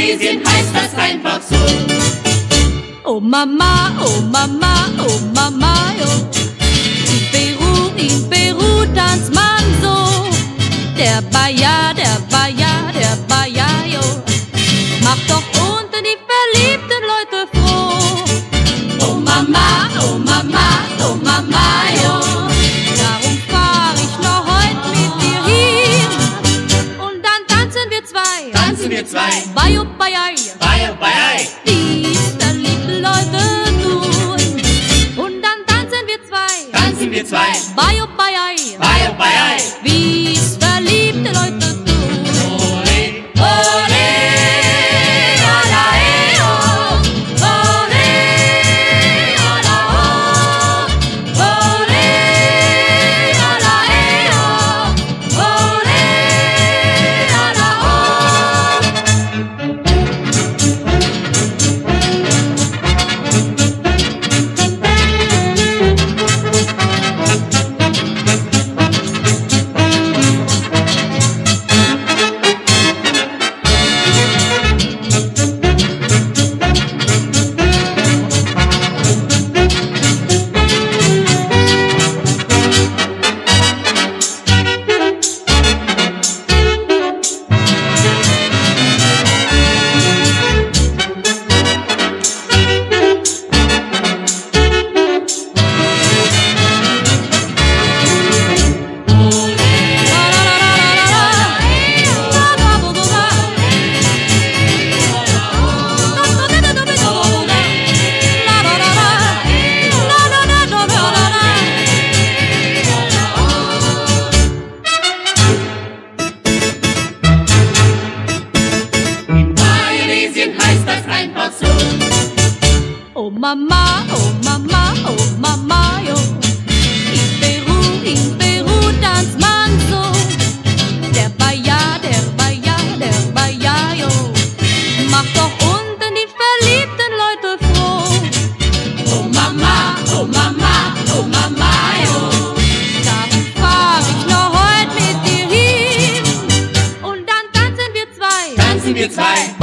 Indonesien heißt das einfach so. Oh Mama, oh Mama, oh Mama, yo. In Peru tanzt man so. Der Bayer, der Bayer, der Bayer, yo. Macht doch unten die verliebten Leute froh. Oh Mama, oh Mama, oh Mama, yo. Darum fahr ich noch heut mit dir hin. Und dann tanzen wir zwei. Tanzen wir zwei. Bayo, Bayai. Bayer, Bayer. Dies verliebte Leute tun. Und dann tanzen wir zwei. Tanzen wir zwei. Bayo, Bayai. Bayer, Bayer. Wie's verliebte Leute tun. Ole, ole, ala, oh. Ole, ala, oh. Ole, ala, oh. Ole, ala, Oh Mama, oh Mama, oh Mama, yo. In Peru tanzt man so. Der Bayer, der Bayer, der Bayer, yo. Macht doch unten die verliebten Leute froh. oh Mama, oh Mama, oh Mama, yo. Darum fahr ich noch heut mit dir hin. Und dann tanzen wir zwei. Tanzen wir zwei.